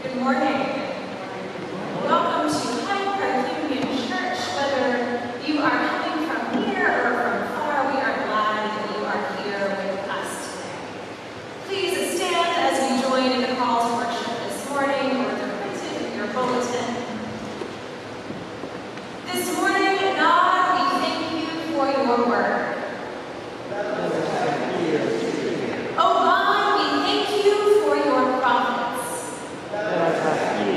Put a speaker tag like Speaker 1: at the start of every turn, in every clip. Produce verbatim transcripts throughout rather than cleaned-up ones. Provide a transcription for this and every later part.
Speaker 1: Good morning. Welcome to Hyde Union Church. Whether you are coming from here or from far, we are glad that you are here with us today. Please stand as we join in the call to worship this morning, or they're printed in your bulletin. This morning, God, we thank you for your word. Oh God, we thank you for your prophets.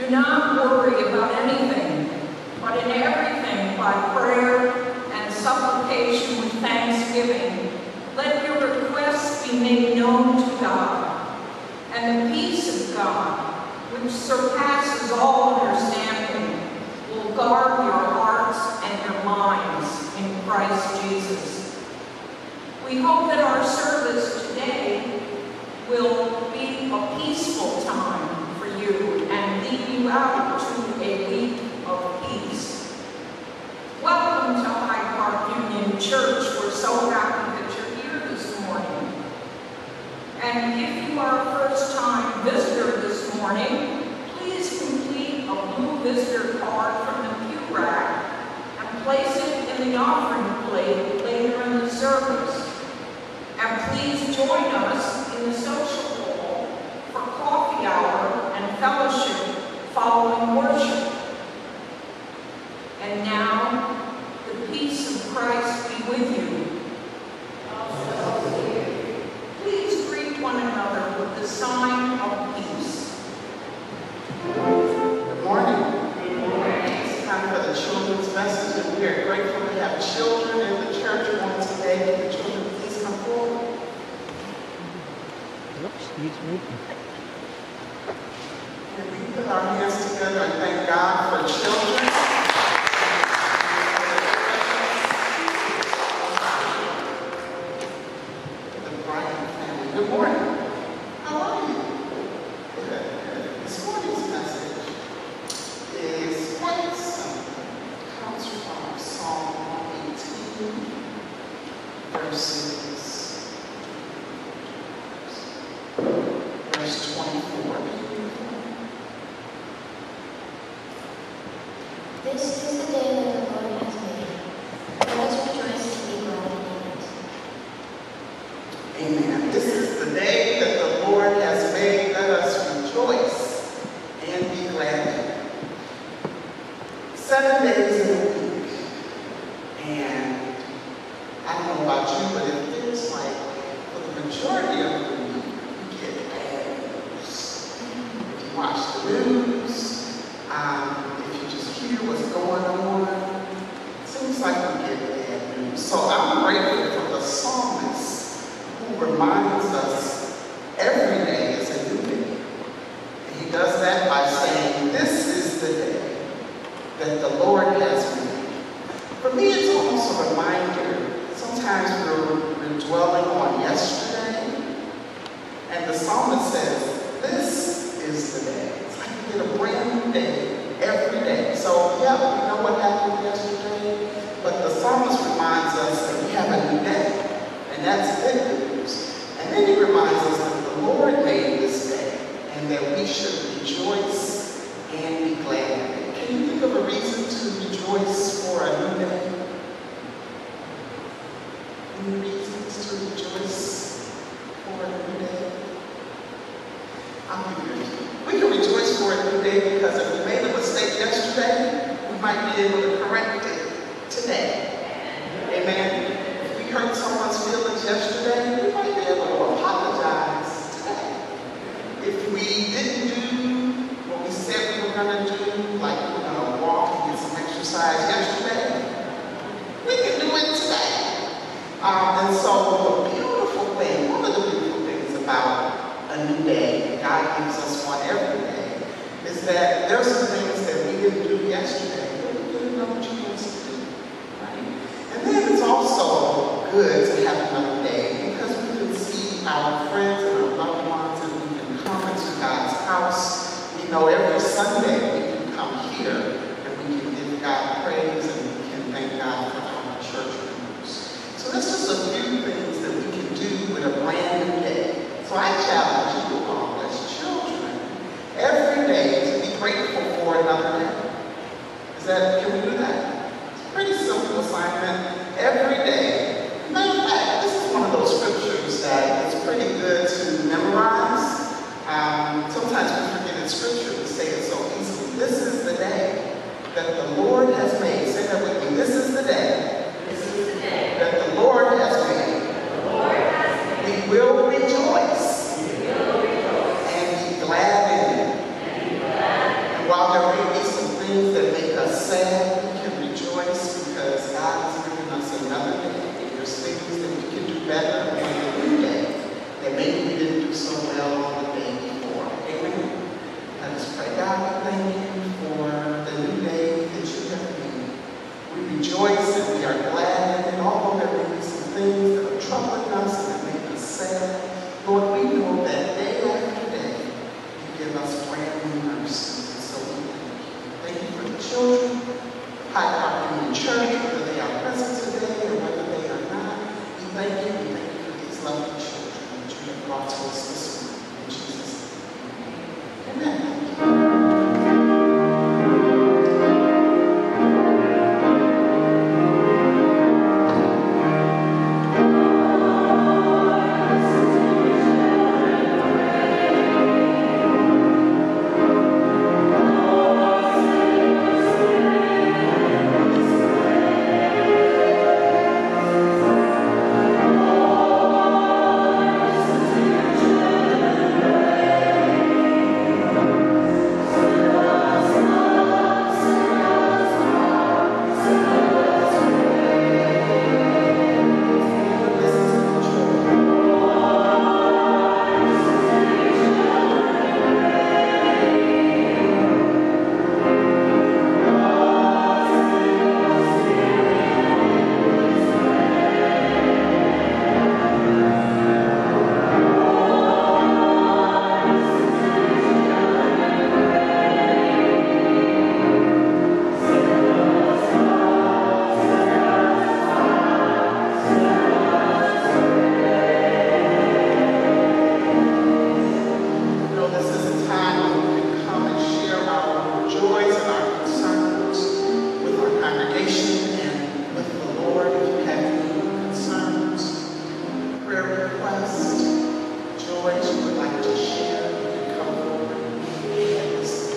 Speaker 2: Do not worry about anything, but in everything, by prayer and supplication with thanksgiving, let your requests be made known to God. And the peace of God, which surpasses all understanding, will guard your hearts and your minds in Christ Jesus. We hope that our service today will be a peaceful time for you and lead you out to a week of peace. Welcome to Hyde Park Union Church. We're so happy that you're here this morning. And if you are a first-time visitor this morning, please complete a blue visitor card from the pew rack and place it in the offering plate later in the service. And please join us in the social hall for coffee hour and fellowship following worship. And now, the peace of Christ be with you. Also with you. Please greet one another with the sign of peace.
Speaker 3: Good morning. Good morning. It's time for the children's message, and we are grateful to have children in the church on today. Can the children please come forward?
Speaker 4: Excuse me.
Speaker 3: And we put our hands together and thank God for children. The Bryan family. Good morning. How are you? Good. This morning's message is quite simple. It comes from Psalm one eighteen, verses, verse twenty-four.
Speaker 5: This is the day that the Lord has made. Let us rejoice and be glad in it.
Speaker 3: Amen. This is the day that the Lord has made. Let us rejoice and be glad in it. Seven days in a week. And I don't know about you, but it feels like for the majority of the week, we get bad news. If you watch the news, um, if you just hear what's going on, it seems like we get bad news. So I'm grateful for the psalmist who reminds us every day is a new day. And he does that by saying, this is the day that the Lord has made. For me, it's almost a reminder. Sometimes we're, we're dwelling on yesterday, and the psalmist says, this is the day. It's like we get a brand new day every day. So, yeah, we know what happened yesterday, but the psalmist reminds us that we have a new day, and that's good news. And then he reminds us that the Lord made this day, and that we should rejoice and be glad in it. Can you think of a reason to rejoice for a new day? Any reasons to rejoice for a new day? I'll give you a few. We can rejoice for a new day because if we made a mistake yesterday, we might be able to correct it today. Amen. If we hurt someone's feelings yesterday, we might be able to apologize today. If we didn't do what we said we were going to do, like you know, walk and get some exercise yesterday, we can do it today. Um, and so the beautiful thing, one of the beautiful things about a new day, God gives us one every day, is that there are some things that we didn't do yesterday that we didn't know what you were supposed to do, right? And then it's also good to have another day because we can see our friends and our loved ones and we can come into God's house. We know every Sunday we can come here and we can give God praise and we can thank God for our church members. So that's just a few things that we can do with a brand new day. So I challenge you all as children every day to be grateful for another day. Is that, can we do that? It's a pretty simple assignment. Every day. Matter of fact, this is one of those scriptures that is pretty good to memorize. Um, sometimes we forget in scripture to say it so easily. This is the day that the Lord has made. Say that with me. This is the day.
Speaker 5: This is the day
Speaker 3: that the Lord has made.
Speaker 5: the Lord has made.
Speaker 3: We will rejoice
Speaker 5: We will rejoice
Speaker 3: and be glad in it.
Speaker 5: and be glad.
Speaker 3: And while you would like to share, you can come forward and listen.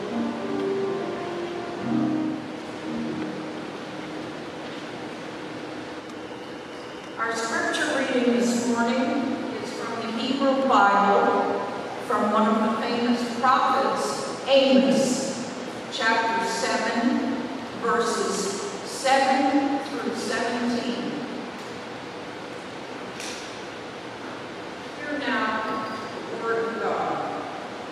Speaker 2: Our scripture reading this morning is from the Hebrew Bible, from one of the famous prophets, Amos, chapter seven, verses seven through seventeen. Hear now the word of God.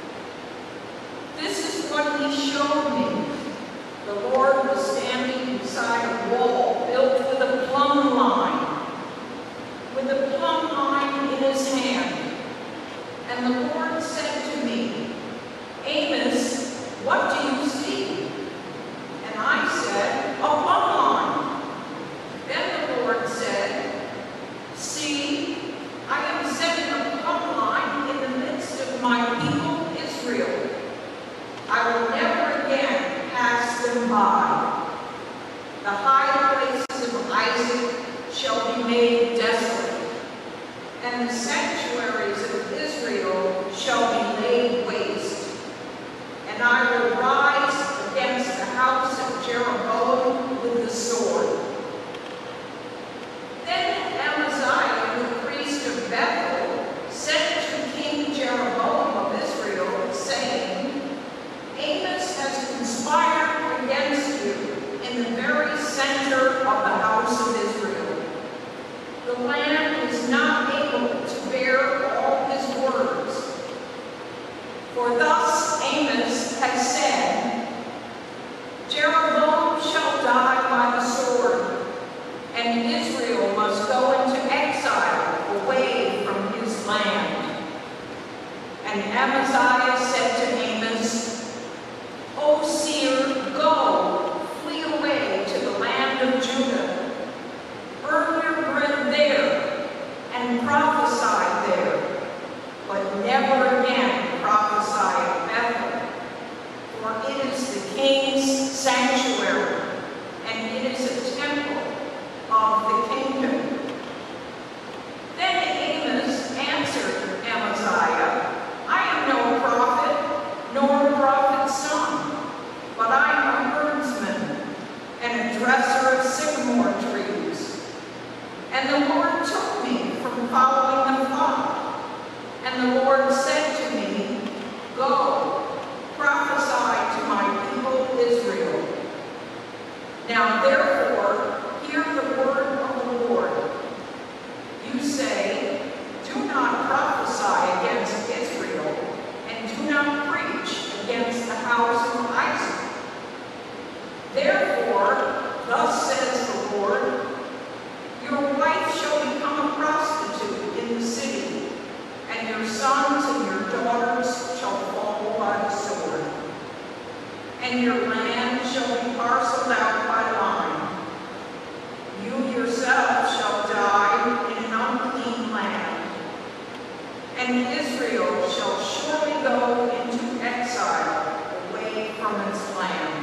Speaker 2: This is what he showed me. The Lord was standing beside a wall built with a plumb line, with a plumb line in his hand. And the Lord said to me, Amos, what do you see? And I said, a plumb line. Then the Lord said, see, I am setting a plumb line in the midst of my people Israel. I will never again pass them by. The high places of Isaac shall be made desolate, and the sanctuaries of Israel shall be laid waste. And I will rise against the house of Jeroboam with the sword. Then Amaziah, the priest of Bethel, sent to King Jeroboam of Israel, saying, Amos has conspired against you in the very center of the house of Israel. The land is not able to bear all his words. For thus Amos has said, Jeroboam shall die by the sword, and Israel must go into exile away from his land. And Amaziah said to Amos, O seer, go, flee away to the land of Judah. Earn your bread there, and prophesy there, but never again prophesy at Bethel, for it is the king's sanctuary, and it is a temple of the kingdom. Then Amos answered Amaziah, I am no prophet, nor a prophet's son, but I am a herdsman, and a dresser of sycamore trees. And the Lord took me from following the flock. And the Lord said to me, go, prophesy to my people Israel. Now therefore, hear the word of the Lord. You say, do not prophesy against Israel, and do not preach against the house of Isaac. Therefore, thus says the Lord, your wife shall become a prostitute in the city, and your sons and your daughters shall fall by the sword. And your land shall be parceled out by line. You yourself shall die in an unclean land, and Israel shall surely go into exile away from its land.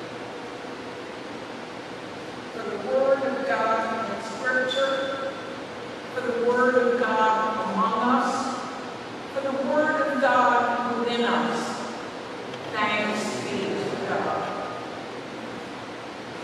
Speaker 2: For the word of God in Scripture, for the word of God among us, for the word of God within us. Thanks be to God.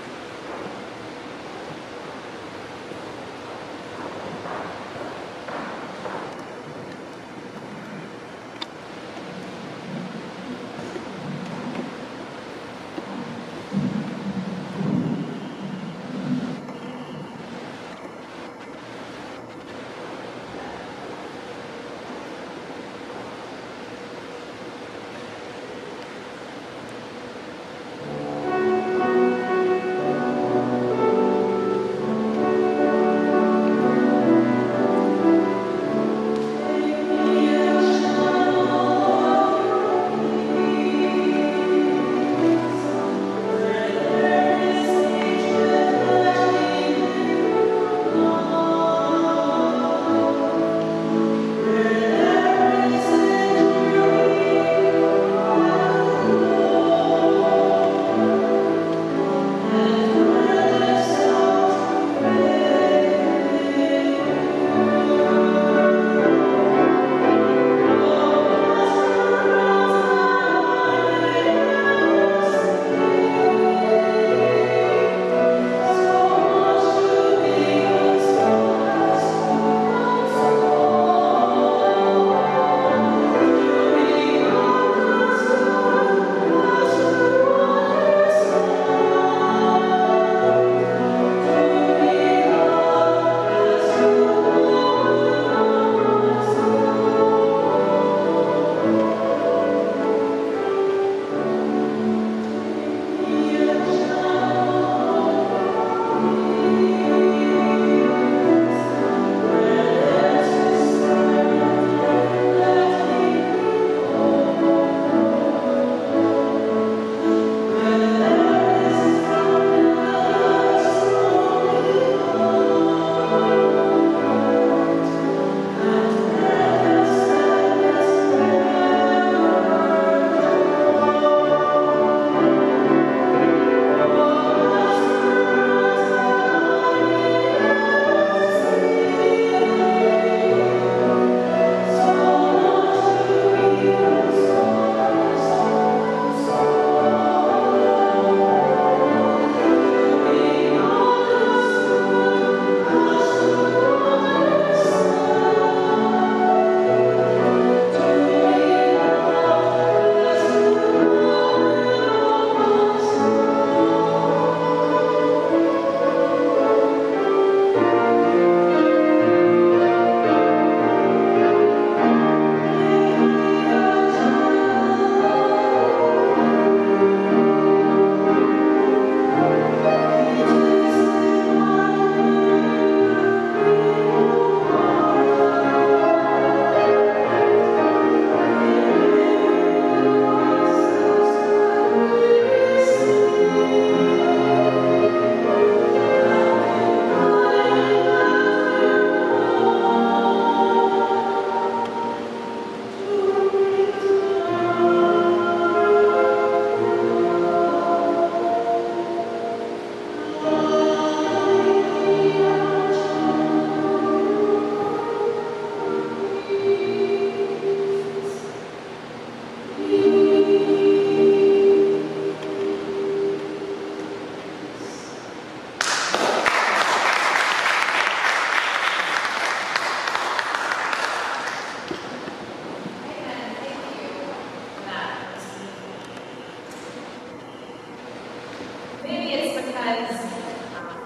Speaker 1: because um,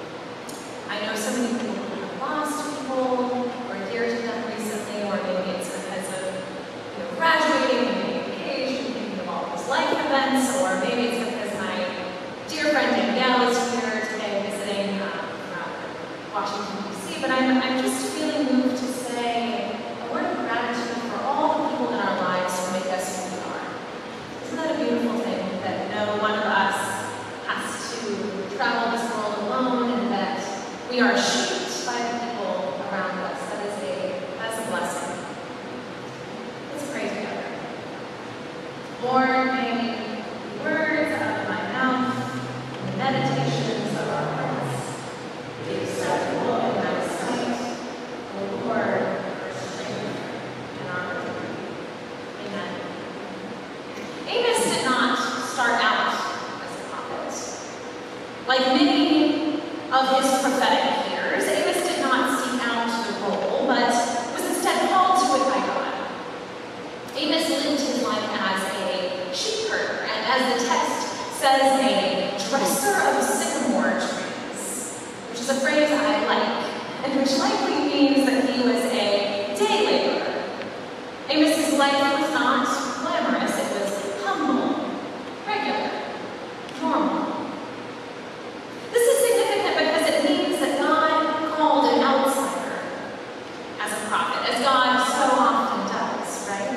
Speaker 1: I know so many people who have lost people or dear to them recently, or maybe it's because of you know, graduating and getting engaged and thinking of all those life events, or maybe it's because my dear friend Danielle is here today visiting um, from Washington, D C, but I'm, I'm just feeling moved to say a word of gratitude for all the people in our lives who make us who we are. Isn't that a beautiful thing, that no one of us has to travel this world alone, and that we are shaped by the people around us? That is a, that's a blessing. Let's pray together. Lord, may the words of my mouth and the meditations of our hearts be acceptable in thy sight, O Lord, our strength and our Redeemer. Amen. Amos did not start out as a prophet. Like many of his prophetic peers, Amos did not seek out the role, but was instead called to it by God. Amos lived his life as a sheep herder, and as the text says, a dresser of sycamore trees, which is a phrase I like, and which likely means that he was a day laborer. Amos's life was not glamorous, it was humble, regular, normal. This is significant because it means that God called an outsider as a prophet, as God so often does, right?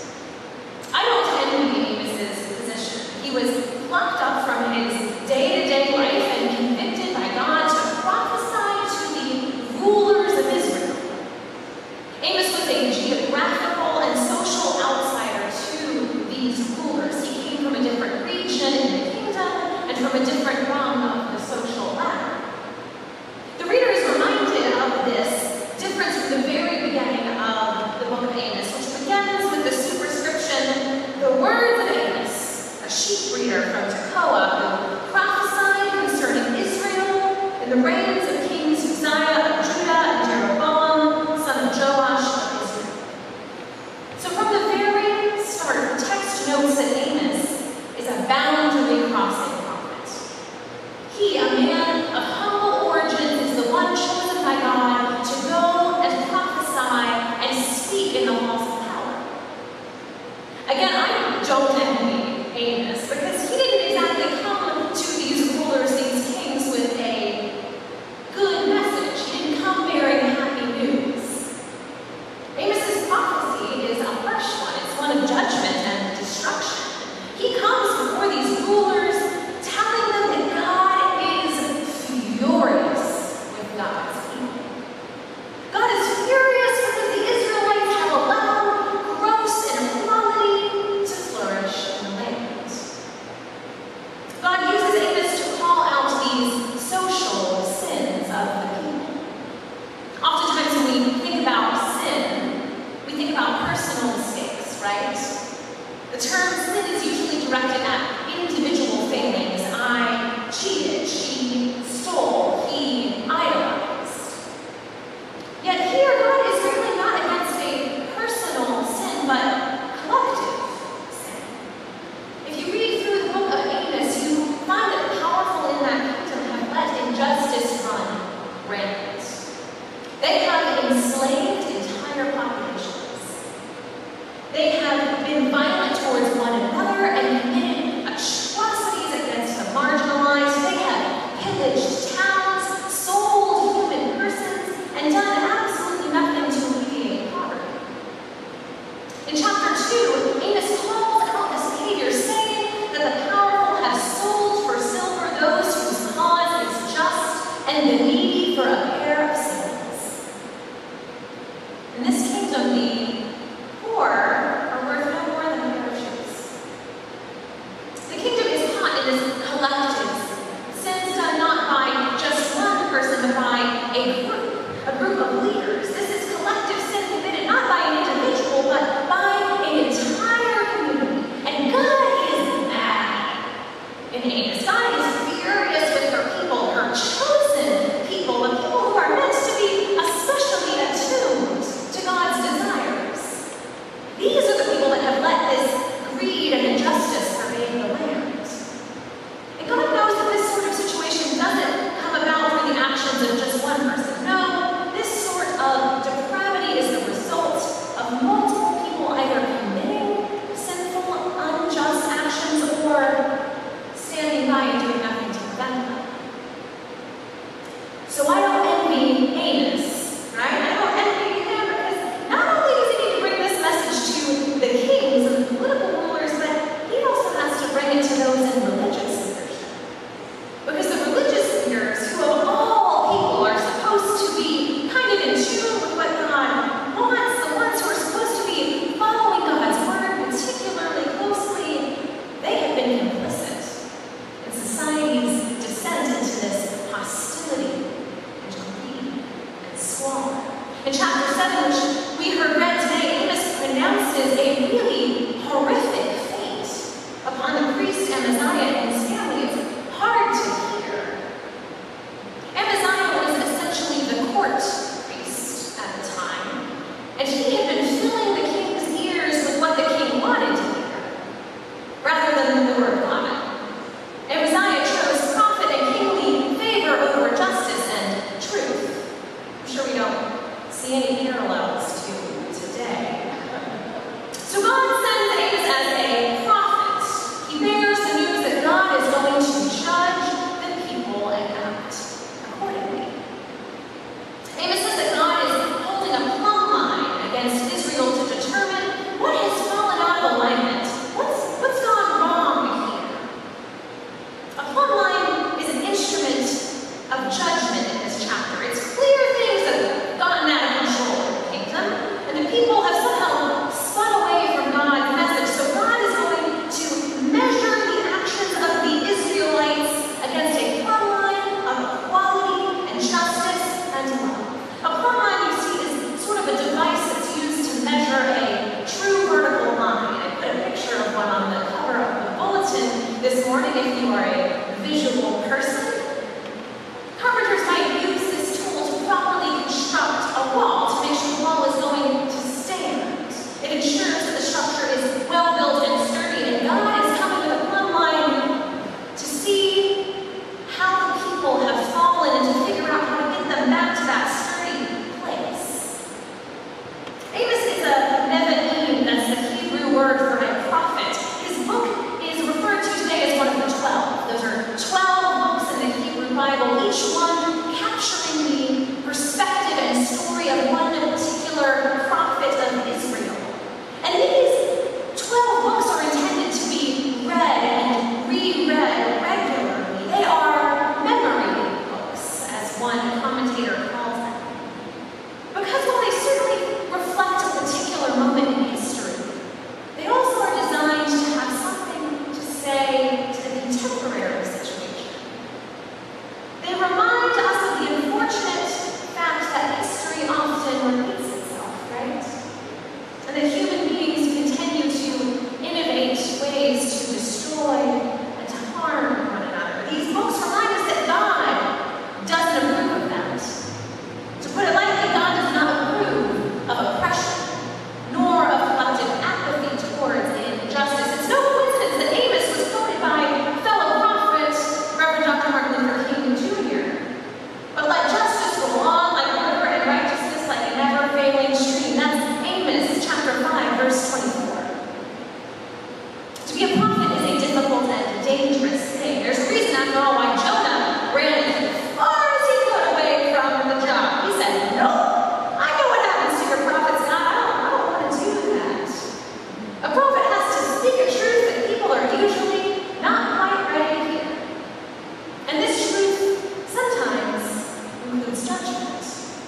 Speaker 1: I don't envy Amos's position. He was plucked up from his day-to-day life and convicted by God to prophesy to the rulers of Israel. Amos was a geographical and social outsider to these rulers. He came from a different region in the kingdom and from a different rung of the social ladder. The reader is reminded of this difference from the very beginning of the book of Amos, which begins with the superscription, "The words of Amos, a sheep breeder from Tekoa, who prophesied concerning Israel in the reigns of kings Uzziah of Judah and Jeroboam, son of Joash of Israel." So from the very start, the text notes that Amos is a boundary crossing prophet. He, a man of humble origins, is the one chosen by God to go and prophesy and speak in the halls of power. Again, I don't envy Amos, because he didn't exactly come to these rulers, these kings, with a good message. He didn't come bearing happy news. Amos's prophecy is a harsh one. It's one of judgment and destruction. He comes before these rulers, telling them that God is furious with God's people. God is furious because the Israelites have allowed gross inequality to flourish in the land. God uses Amos to call out these social sins of the people. Oftentimes when we think about sin, we think about personal mistakes, right? The term sin is usually directed at individual failings. I cheated, she stole, he idolized. Yet here, God is really not against a personal sin, but collective sin. If you read through the book of Amos, you find that the powerful in that kingdom have let injustice run rampant. They have enslaved entire populations. They have been violent towards one another and committed atrocities against the marginalized. They have pillaged towns, sold human persons, and done absolutely nothing to alleviate poverty. In chapter two, Amos calls out this behavior, saying that the powerful have sold for silver those whose cause is just, and the needy for a pair of sandals. In this kingdom, the poor are worth no more than a pair of shoes. The kingdom is caught in this collective sin, sins done not by just one person, but by a group, a group of leaders. This is collective sin committed not by an individual, but by an entire So God sends Amos as a prophet. He bears the news that God is going to judge the people and act accordingly. Amos says that God is holding a plumb line against Israel to determine what has fallen out of alignment. What's, what's gone wrong here? A plumb line is an instrument of judgment in this chapter. It's clear things that have gotten out of control in the kingdom, and the people have somehow spun away from God's message. So God is going to measure the actions of the Israelites against a plumb line of equality and justice and love. A plumb line, you see, is sort of a device that's used to measure a true vertical line. I put a picture of one on the cover of the bulletin this morning if you are a visual person. Carpenters might use this tool to properly construct a wall to make sure the wall is going to stand. It ensures that the structure is well built and sturdy, and God is coming with a plumb line to see how the people have fallen and to figure out how to get them back to that sturdy place. Amos is a Nevi'im, that's the Hebrew word for a prophet. His book is referred to today as one of the twelve. Those are twelve books in the Hebrew Bible, each one capturing the perspective and story of one particular prophet of Israel. And these twelve books are intended to be read and reread regularly. They are memory books, as one commentator calls them. Because while they certainly reflect a particular moment in history, they also are designed to have something to say to the contemporary situation. They remind us of the unfortunate fact that history often repeats itself, right? And that human beings continue to innovate ways to destroy and to harm one another. These books remind us that God doesn't approve of that. To put it lightly, God does not approve of oppression, nor of collective apathy towards injustice. It's no coincidence that Amos was quoted by fellow prophet, Reverend Doctor Martin Luther King Junior But let justice go on like a river and righteousness like a never-failing stream. That's Amos chapter five, verse twenty-four. To be a prophet is a difficult and dangerous thing. There's a reason, after all, why Jonah ran as far as he could away from the job. He said, no, I know what happens to your prophets, God. I don't, I don't want to do that. A prophet has to speak a truth that people are usually not quite ready to hear. And this truth sometimes includes judgment.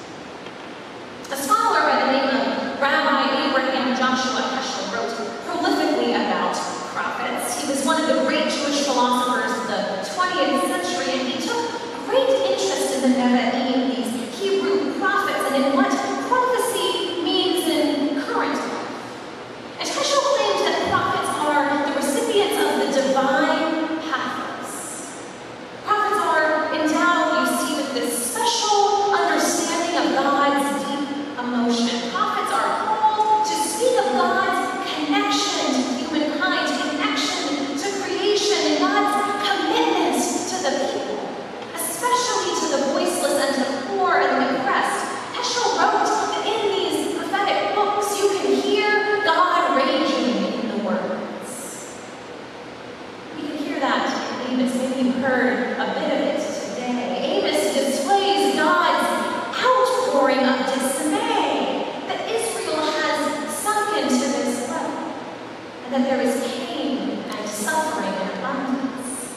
Speaker 1: A scholar by the name of Rabbi Abraham Joshua Heschel wrote prolifically about prophets. He was one of the great Jewish philosophers of the twentieth century, and he took great interest in the Nevi'im, these Hebrew prophets, and in what prophecy means in current life. And Heschel claimed that prophets are the recipients of the divine pathos. Prophets are endowed, you see, with this special understanding of God's deep emotion. Prophets are called to speak of God's connection to humankind, connection to creation, and God's commitment to the people, especially to the voiceless and to the poor and the oppressed. Heschel wrote that in these prophetic books you can hear God raging in the words. We can hear that in Amos. Maybe you heard a bit of it today. Amos displays God's outpouring of dismay that Israel has sunk into this level, and that there is pain and suffering and abundance.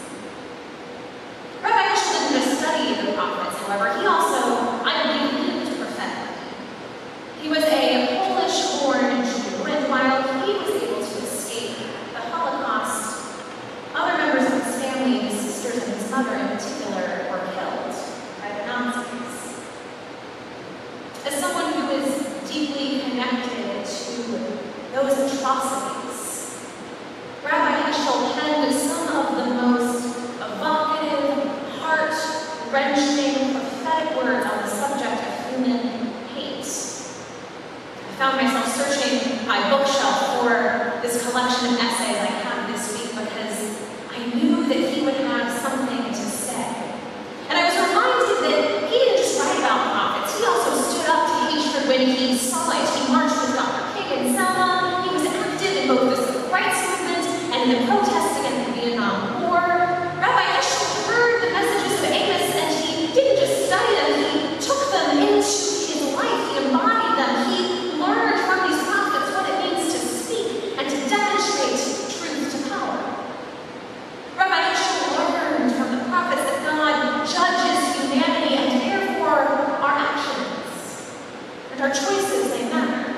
Speaker 1: Rabbi Heschel didn't just study the prophets, however, he also, I believe, lived prophetically. He was a Polish-born Jew, and while he was able to escape the Holocaust, other members of his family, his sisters and his mother in particular, were killed by the Nazis. As someone who is deeply connected to those atrocities, Rabbi Heschel penned some of the most evocative, heart-wrenching, prophetic words on the subject of human hate. I found myself searching my bookshelf for this collection of essays I have this week because I knew that he would have something to say. And I was reminded that he didn't just write about prophets, he also stood up to hatred when he saw it. He marched with Doctor King and Selma. He was active and the protests against the Vietnam War. Rabbi Lusche heard the messages of Amos, and he didn't just study them, he took them into his life, he embodied them, he learned from these prophets what it means to speak and to demonstrate truth to power. Rabbi Lusche learned from the prophets that God judges humanity, and therefore our actions and our choices, they matter.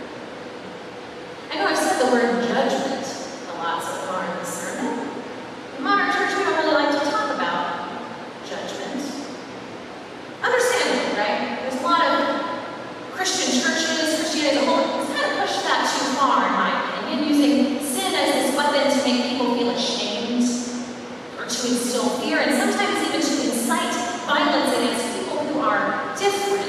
Speaker 1: I know I've said the word judgment a lot so far in this sermon. In modern church, we don't really like to talk about judgment. Understandable, right? There's a lot of Christian churches, Christianity as a whole, it's kind of pushed that too far, in my opinion, using sin as this weapon to make people feel ashamed or to instill fear, and sometimes even to incite violence against people who are different.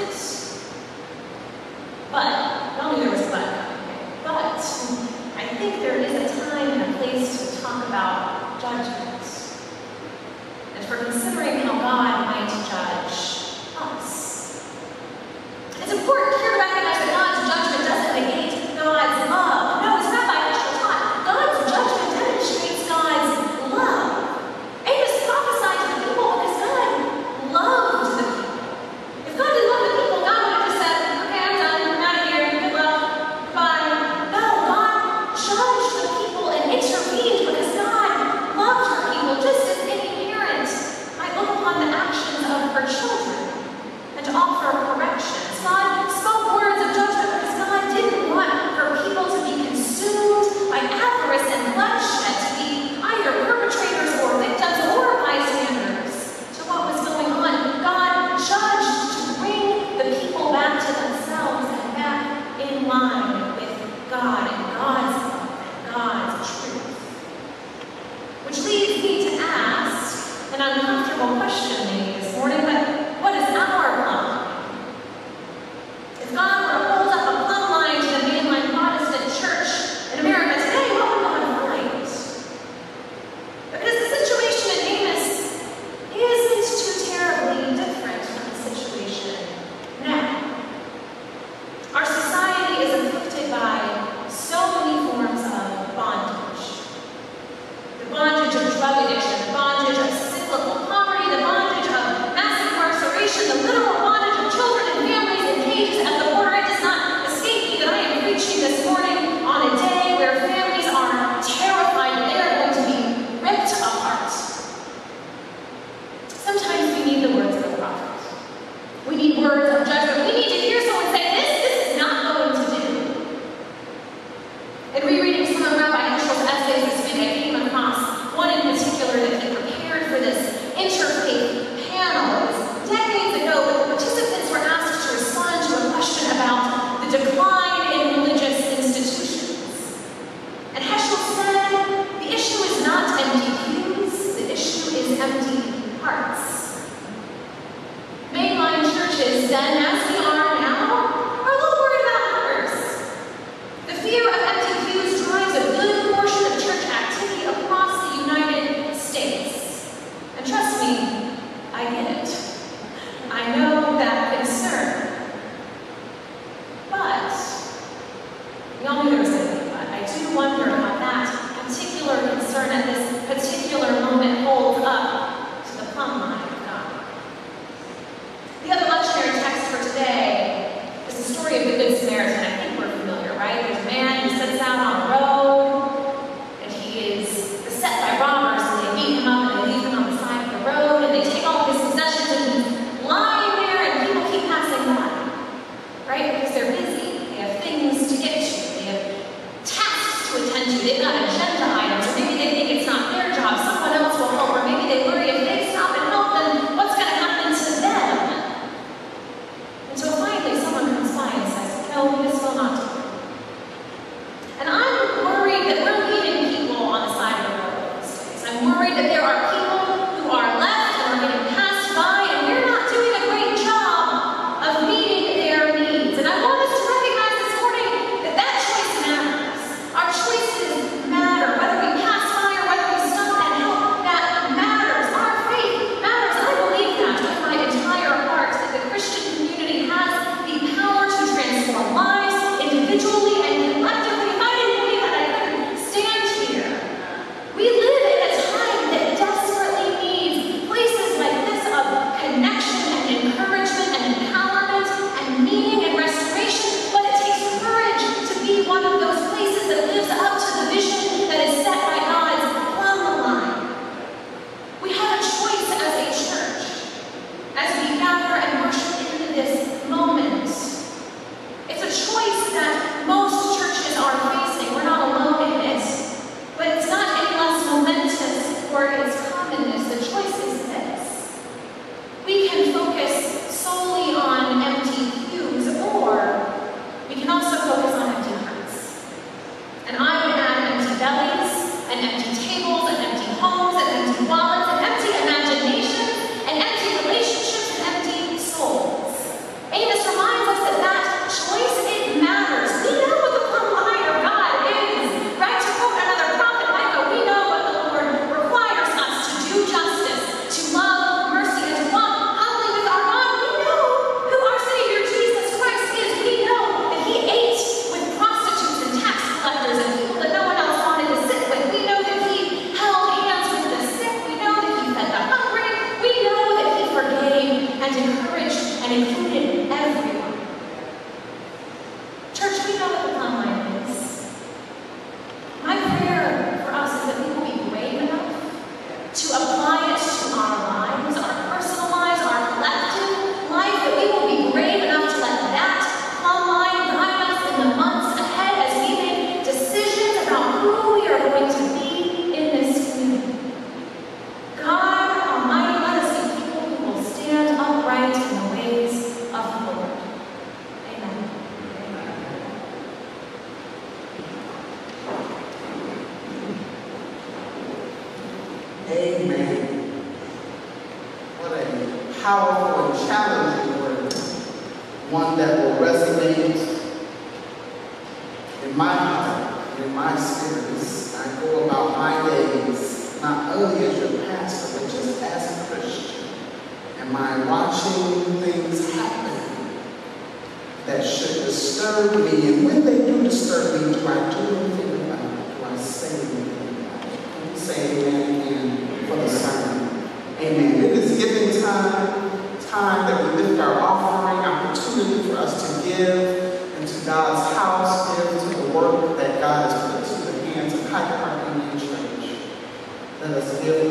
Speaker 1: But, not only there was a but, but I think there is a time and a place to talk about judgment, and for considering how God might judge us. It's important here to recognize that God's judgment doesn't negate God's love. No, it's not by Lusche taught. God's judgment demonstrates God's love. Amos prophesied to the people because God loved the people. If God didn't love the people, God would have just said, okay, I'm done, I'm out of here, good luck, goodbye. No, God judged the people and intervened because God loved her people, just as any parent might look upon the actions of her children and offer corrections. God spoke words of judgment because God didn't want her people to be consumed by avarice and bloodshed, to be either perpetrators or victims or bystanders to what was going on. God judged to bring the people back to themselves and back in line with God and God's love and God's truth. Which leads me to ask an uncomfortable question maybe this morning, but what is our plumb? If God were to hold up a plumb line to the mainline Protestant church in America today, what would God find? Because the situation in Amos isn't too terribly different from the situation now. Our society is afflicted by so many forms of bondage. The bondage of drug addiction, the bondage of cyclical poverty, the bondage of mass incarceration, the literal bondage of children and families in cages at the border. It does not escape me that I am preaching this morning on a day where families are terrified that they are going to be ripped apart. Sometimes we need the words of the prophet. We need words of judgment. We need to hear someone say, this, this is not going to do. In rereading some of Rabbi Lussche's essays this week, I came across one in particular that he prepared for this interfaith panel. It was decades ago, but the participants were asked to respond to a question about the decline in religious institutions. And Heschel said, the issue is not empty pews, the issue is empty hearts. Mainline churches, then, as we are now, are a little worried about numbers. The fear of empty pews drives a good portion of church activity across the United States. And trust me, I get it. I know that concern. But, we all knew there was going to be a but. I do wonder how that particular concern at this particular moment holds up to the plumb line of God. The other lectionary text for today is the story of the Good Samaritan. I think we're familiar, right? There's a man who sits out on the road, and he is beset by robbers, and they beat him up, and they leave him on the side of the road, and they take all of his possessions, and he's lying there, and people keep passing by, right? Because they're busy. They have things to get to. They have tasks to attend to. They've got agenda items, or maybe they think it's not their job. Someone else will help, or maybe they worry if they stop and help, then what's going to happen to them? And so finally, someone comes by and says, no, this will not do. And I'm worried that we're leaving people on the side of the road these days. I'm worried that there are people who are left and are getting passed by, and we're not doing a great job of meeting their needs. And I want us to recognize this morning that that choice matters. Our choices matter, whether
Speaker 3: Amen. What a powerful and challenging word. One that will resonate in my heart, in my spirit. As I go about my days, not only as your pastor, but just as a Christian. Am I watching things happen that should disturb me? And when they do disturb me, do I do anything about it? Do I say anything about it? Can we say amen again for the sermon? Amen. It is giving time, time that we lift our offering, opportunity for us to give into God's house, give to the work that God has put into the hands of Hyde Indian Church. Let us give